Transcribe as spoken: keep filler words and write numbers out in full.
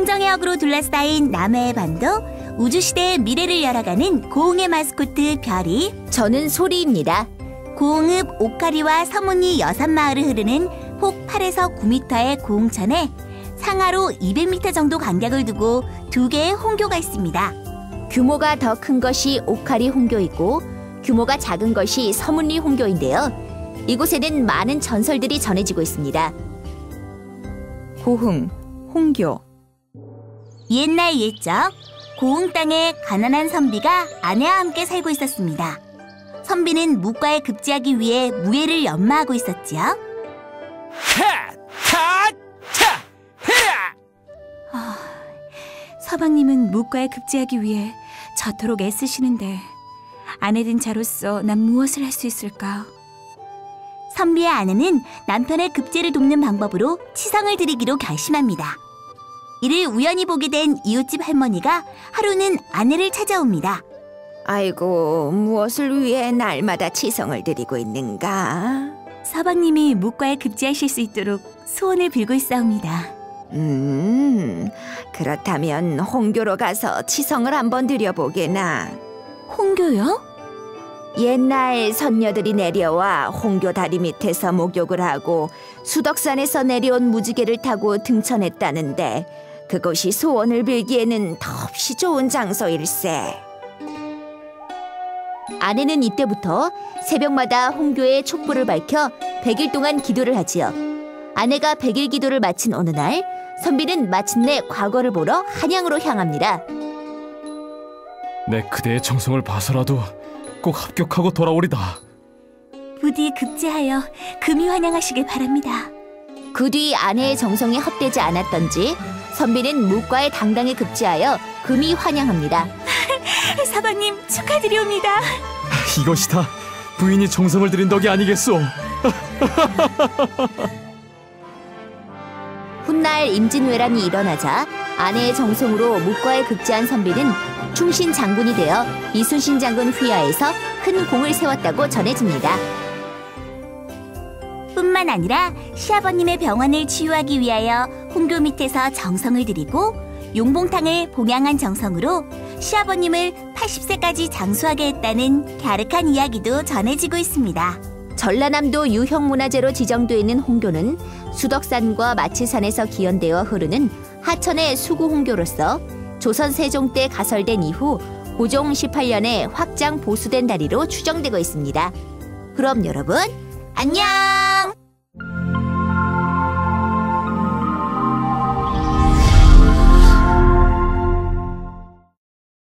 청정해역으로 둘러싸인 남해의 반도, 우주시대의 미래를 열어가는 고흥의 마스코트 별이. 저는 소리입니다. 고흥읍 오카리와 서문리 여산마을을 흐르는 폭 팔에서 구 미터의 고흥천에 상하로 이백 미터 정도 간격을 두고 두 개의 홍교가 있습니다. 규모가 더 큰 것이 오카리 홍교이고 규모가 작은 것이 서문리 홍교인데요. 이곳에는 많은 전설들이 전해지고 있습니다. 고흥, 홍교. 옛날 옛적 고흥 땅에 가난한 선비가 아내와 함께 살고 있었습니다. 선비는 무과에 급제하기 위해 무예를 연마하고 있었지요. 타! 타! 타! 헤야! 아, 서방님은 무과에 급제하기 위해 저토록 애쓰시는데 아내 된 자로서 난 무엇을 할 수 있을까? 선비의 아내는 남편의 급제를 돕는 방법으로 치성을 드리기로 결심합니다. 이를 우연히 보게 된 이웃집 할머니가 하루는 아내를 찾아옵니다. 아이고, 무엇을 위해 날마다 치성을 드리고 있는가? 서방님이 무과에 급제하실 수 있도록 소원을 빌고 있사옵니다. 음, 그렇다면 홍교로 가서 치성을 한번 드려보게나. 홍교요? 옛날 선녀들이 내려와 홍교 다리 밑에서 목욕을 하고 수덕산에서 내려온 무지개를 타고 등천했다는데 그곳이 소원을 빌기에는 몹시 좋은 장소일세. 아내는 이때부터 새벽마다 홍교에 촛불을 밝혀 백 일 동안 기도를 하지요. 아내가 백 일 기도를 마친 어느 날 선비는 마침내 과거를 보러 한양으로 향합니다. 내 그대의 정성을 봐서라도 꼭 합격하고 돌아오리다. 부디 급제하여 금이 환영하시길 바랍니다. 그 뒤 아내의 정성이 헛되지 않았던지 선비는 무과에 당당히 급제하여 금이 환영합니다. 서방님 축하드리옵니다. 이것이다. 부인이 정성을 들인 덕이 아니겠소. 훗날 임진왜란이 일어나자 아내의 정성으로 무과에 급제한 선비는 충신 장군이 되어 이순신 장군 휘하에서 큰 공을 세웠다고 전해집니다. 뿐만 아니라 시아버님의 병환을 치유하기 위하여 홍교 밑에서 정성을 들이고 용봉탕을 봉양한 정성으로 시아버님을 팔십 세까지 장수하게 했다는 갸륵한 이야기도 전해지고 있습니다. 전라남도 유형문화재로 지정되어 있는 홍교는 수덕산과 마치산에서 기원되어 흐르는 하천의 수구홍교로서 조선 세종 때 가설된 이후 고종 십팔 년에 확장 보수된 다리로 추정되고 있습니다. 그럼 여러분, 안녕!